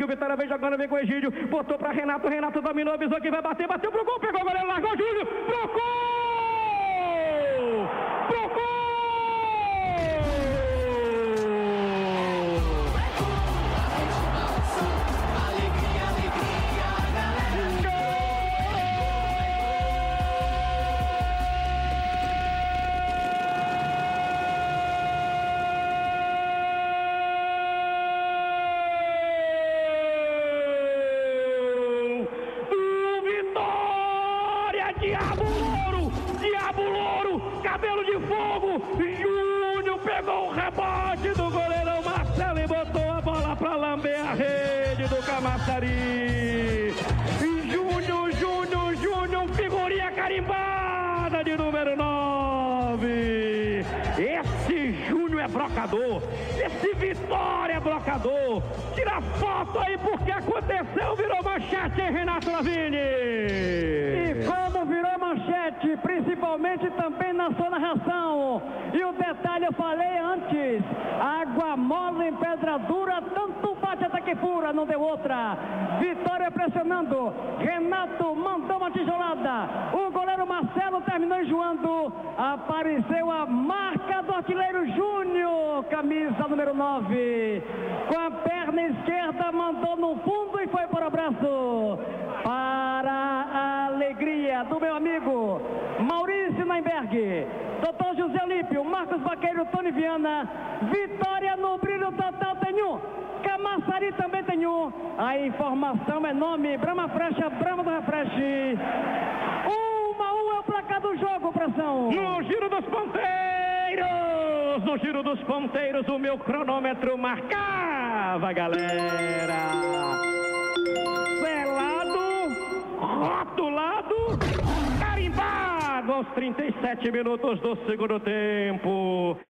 que o Vitória vem jogando, vem com o Egídio, botou pra Renato, Renato dominou, avisou que vai bater, bateu pro gol, pegou o goleiro, largou o Júnior, pro gol! Pro gol! Diabo Louro, cabelo de fogo, Júnior pegou o rebote do goleirão Marcelo e botou a bola pra lamber a rede do Camaçari. Júnior, figurinha carimbada de número 9. Esse Júnior é brocador, esse Vitória é brocador. Tira foto aí porque aconteceu, virou manchete, hein, Renato Lavini? E como virou manchete, principalmente também na sua narração. E o detalhe eu falei antes, água mole em pedra dura, tanto bate até que fura, não deu outra. Vitória pressionando, Renato mandou uma tijolada, o goleiro Marcelo terminou enjoando, apareceu a marca do artilheiro Júnior, camisa número 9, com a perna esquerda mandou no fundo e foi para o braço, para a alegria do meu amigo Maurício Naimberg, Dr. José Olímpio, Marcos Vaqueiro, Tony Viana. Vitória no brilho total tem um, Camaçari também tem um. A informação é nome, Brahma Frecha, Brahma do Refresh. 1-1 é o placar do jogo, pressão. No giro dos ponteiros, o meu cronômetro marcava, galera. Selado, rotulado, carimbado aos 37 minutos do segundo tempo.